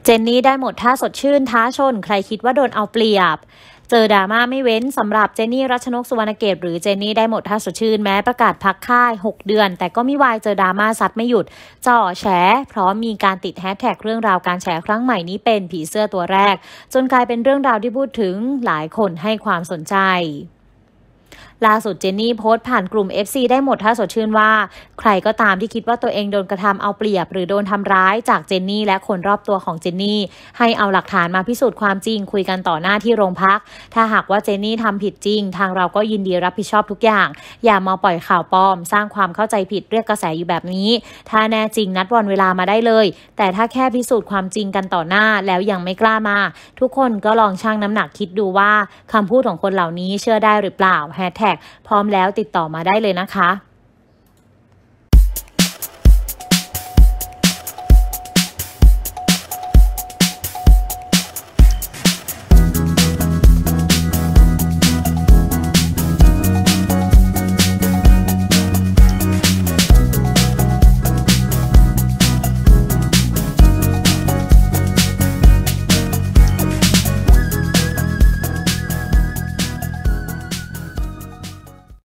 เจนนี่ได้หมดท่าสดชื่นท้าชนใครคิดว่าโดนเอาเปรียบเจอดราม่าไม่เว้นสำหรับเจนนี่รัชนกสุวรรณเกตหรือเจนนี่ได้หมดท่าสดชื่นแม้ประกาศพักค่าย6เดือนแต่ก็ไม่วายเจอดราม่าซัดไม่หยุดจ่อแฉพร้อมมีการติดแฮชแท็กเรื่องราวการแฉครั้งใหม่นี้เป็นผีเสื้อตัวแรกจนกลายเป็นเรื่องราวที่พูดถึงหลายคนให้ความสนใจล่าสุดเจนนี่โพสต์ผ่านกลุ่ม FC ได้หมดท่าสดชื่นว่าใครก็ตามที่คิดว่าตัวเองโดนกระทำเอาเปรียบหรือโดนทำร้ายจากเจนนี่และคนรอบตัวของเจนนี่ให้เอาหลักฐานมาพิสูจน์ความจริงคุยกันต่อหน้าที่โรงพักถ้าหากว่าเจนนี่ทำผิดจริงทางเราก็ยินดีรับผิดชอบทุกอย่างอย่ามาปล่อยข่าวปลอมสร้างความเข้าใจผิดเรียกกระแสอยู่แบบนี้ถ้าแน่จริงนัดวันเวลามาได้เลยแต่ถ้าแค่พิสูจน์ความจริงกันต่อหน้าแล้วยังไม่กล้ามาทุกคนก็ลองชั่งน้ำหนักคิดดูว่าคำพูดของคนเหล่านี้เชื่อได้หรือเปล่าแฮชแท็กพร้อมแล้วติดต่อมาได้เลยนะคะ